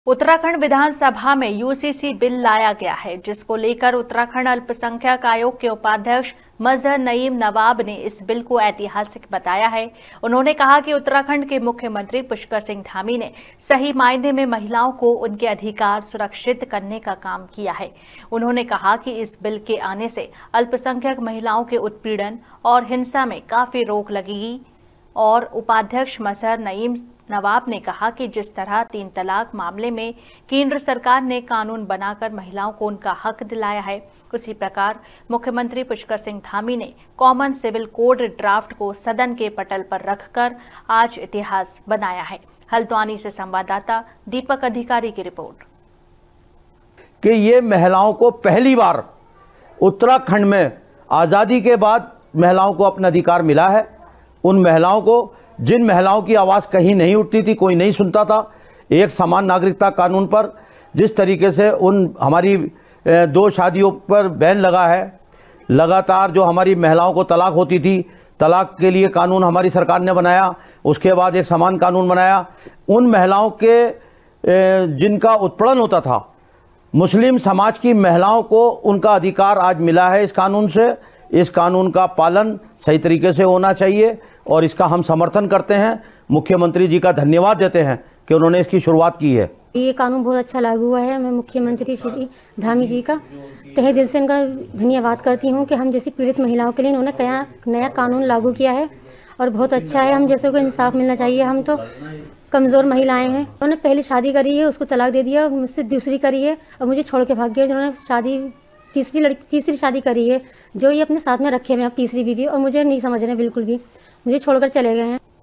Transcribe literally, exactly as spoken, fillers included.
उत्तराखंड विधानसभा में UCC bill लाया गया है, जिसको लेकर उत्तराखंड अल्पसंख्यक आयोग के उपाध्यक्ष मजहर नईम नवाब ने इस बिल को ऐतिहासिक बताया है। उन्होंने कहा कि उत्तराखंड के मुख्यमंत्री पुष्कर सिंह धामी ने सही मायने में महिलाओं को उनके अधिकार सुरक्षित करने का काम किया है। उन्होंने कहा कि इस बिल के आने से अल्पसंख्यक महिलाओं के उत्पीड़न और हिंसा में काफी रोक लगेगी। और उपाध्यक्ष मजहर नईम नवाब ने कहा कि जिस तरह तीन तलाक मामले में केंद्र सरकार ने कानून बनाकर महिलाओं को उनका हक दिलाया है, उसी प्रकार मुख्यमंत्री पुष्कर सिंह धामी ने कॉमन सिविल कोड ड्राफ्ट को सदन के पटल पर रखकर आज इतिहास बनाया है। हल्द्वानी से संवाददाता दीपक अधिकारी की रिपोर्ट। कि ये महिलाओं को पहली बार उत्तराखंड में आज़ादी के बाद महिलाओं को अपना अधिकार मिला है। उन महिलाओं को, जिन महिलाओं की आवाज़ कहीं नहीं उठती थी, कोई नहीं सुनता था, एक समान नागरिकता कानून पर जिस तरीके से उन हमारी दो शादियों पर बैन लगा है, लगातार जो हमारी महिलाओं को तलाक होती थी, तलाक के लिए कानून हमारी सरकार ने बनाया, उसके बाद एक समान कानून बनाया। उन महिलाओं के जिनका उत्पीड़न होता था, मुस्लिम समाज की महिलाओं को उनका अधिकार आज मिला है इस कानून से। इस कानून का पालन सही तरीके से होना चाहिए और इसका हम समर्थन करते हैं। मुख्यमंत्री जी का धन्यवाद देते हैं कि उन्होंने इसकी शुरुआत की है। ये कानून बहुत अच्छा लागू हुआ है। मैं मुख्यमंत्री श्री धामी जी का तहे दिल से इनका धन्यवाद करती हूँ कि हम जैसी पीड़ित महिलाओं के लिए इन्होंने कया नया कानून लागू किया है और बहुत अच्छा है। हम जैसे को इंसाफ मिलना चाहिए। हम तो कमज़ोर महिलाएं हैं। उन्होंने पहले शादी करी है, उसको तलाक दे दिया, मुझसे दूसरी करी है और मुझे छोड़ के भाग गया। जिन्होंने शादी तीसरी लड़की तीसरी शादी करी है, जो ये अपने साथ में रखे हुए हैं, अब तीसरी बीवी, और मुझे नहीं समझ रहे बिल्कुल भी, मुझे छोड़कर चले गए हैं।